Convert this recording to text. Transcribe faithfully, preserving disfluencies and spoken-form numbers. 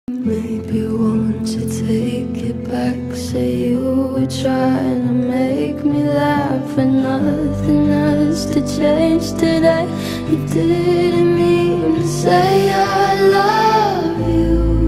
Maybe won't you take it back? Say you were trying to make me laugh, and nothing has to change today. You didn't mean to say I love